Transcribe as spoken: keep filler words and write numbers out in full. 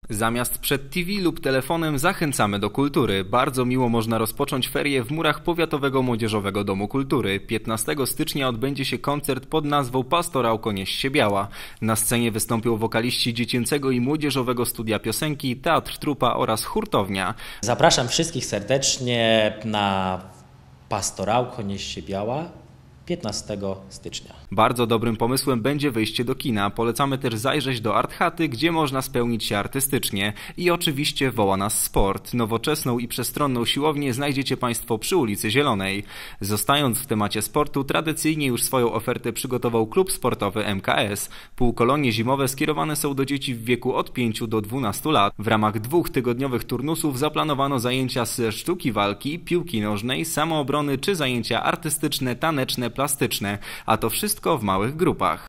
Zamiast przed T V lub telefonem zachęcamy do kultury. Bardzo miło można rozpocząć ferie w murach Powiatowego Młodzieżowego Domu Kultury. piętnastego stycznia odbędzie się koncert pod nazwą Pastorałko Nieście Biała. Na scenie wystąpią wokaliści Dziecięcego i Młodzieżowego Studia Piosenki, Teatr Trupa oraz Hurtownia. Zapraszam wszystkich serdecznie na Pastorałko Nieście Biała piętnastego stycznia. Bardzo dobrym pomysłem będzie wyjście do kina. Polecamy też zajrzeć do Art Chaty, gdzie można spełnić się artystycznie. I oczywiście woła nas sport. Nowoczesną i przestronną siłownię znajdziecie Państwo przy ulicy Zielonej. Zostając w temacie sportu, tradycyjnie już swoją ofertę przygotował klub sportowy M K S. Półkolonie zimowe skierowane są do dzieci w wieku od pięciu do dwunastu lat. W ramach dwóch tygodniowych turnusów zaplanowano zajęcia ze sztuki walki, piłki nożnej, samoobrony czy zajęcia artystyczne, taneczne, plastyczne, a to wszystko w małych grupach.